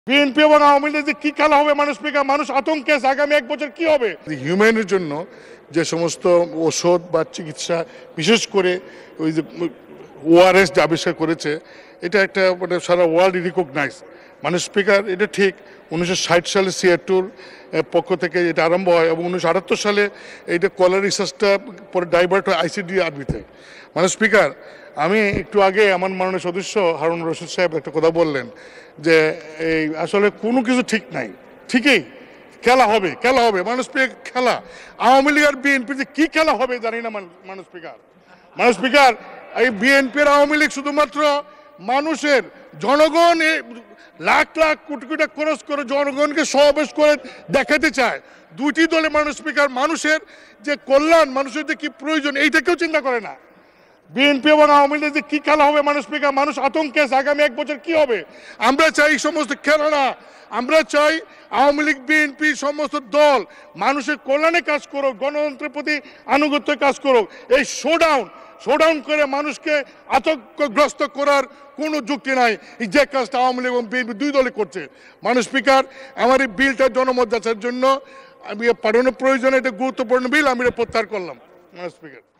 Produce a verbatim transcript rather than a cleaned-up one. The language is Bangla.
বিএনপি এবং আওয়ামী লীগের যে কি খেলা হবে মানুষ স্পিকার, মানুষ আতঙ্কে আছে আগামী এক বছর কি হবে। হিউম্যানের জন্য যে সমস্ত ওষুধ বা চিকিৎসা, বিশেষ করে ওই যে ওআরএস যে আবিষ্কার করেছে, এটা একটা মানে সারা ওয়ার্ল্ড রিকগনাইজ। মানুষ স্পিকার, এটা ঠিক উনিশশো ষাট সালে সিয়াটুর পক্ষ থেকে এটা আরম্ভ হয় এবং উনিশশো আটাত্তর সালে এইটা কলার রিসার্চটা পরে ডাইভার্ট হয় আইসিডি আরবিতে। মানুষ স্পিকার, আমি একটু আগে আমার মাননীয় সদস্য হারুন রশিদ সাহেব একটা কথা বললেন যে এই আসলে কোনো কিছু ঠিক নাই। ঠিকই খেলা হবে, খেলা হবে মানুষ স্পিকার, খেলা আওয়ামী লীগ আর বিএনপি যে কি খেলা হবে জানি না মানুষ স্পিকার। মানুষ স্পিকার, এই বিএনপি আর আওয়ামী লীগ শুধুমাত্র মানুষের জনগণ লাখ লাখ কোটি কোটি খরচ করে জনগণকে সমাবেশ করে দেখাতে চায়। দুইটি দলে মানুষ স্পিকার মানুষের যে কল্যাণ, মানুষের যে কি প্রয়োজন এইটা কেউ চিন্তা করে না। বিএনপি এবং আওয়ামী লীগের যে কি খেলা হবে মানুষ স্পিকার, মানুষ আতঙ্কে আছে আগামী এক বছর কি হবে। আমরা চাই এই সমস্ত খেলা না, আমরা চাই আওয়ামী লীগ বিএনপি সমস্ত দল মানুষের কল্যাণে কাজ করুক, গণতন্ত্রের প্রতি আনুগত্য কাজ করুক। এই শোডাউন শোডাউন করে মানুষকে আতঙ্কগ্রস্ত করার কোনো যুক্তি নাই। এই যে কাজটা আওয়ামী লীগ এবং বিএনপি দুই দলে করছে। মানুষ স্পিকার, আমার এই বিলটা জনমত যাচাইয়ের জন্য আমি পাঠানোর প্রয়োজনে এটা গুরুত্বপূর্ণ বিল, আমি এটা প্রত্যাহার করলাম। মানুষ স্পিকার।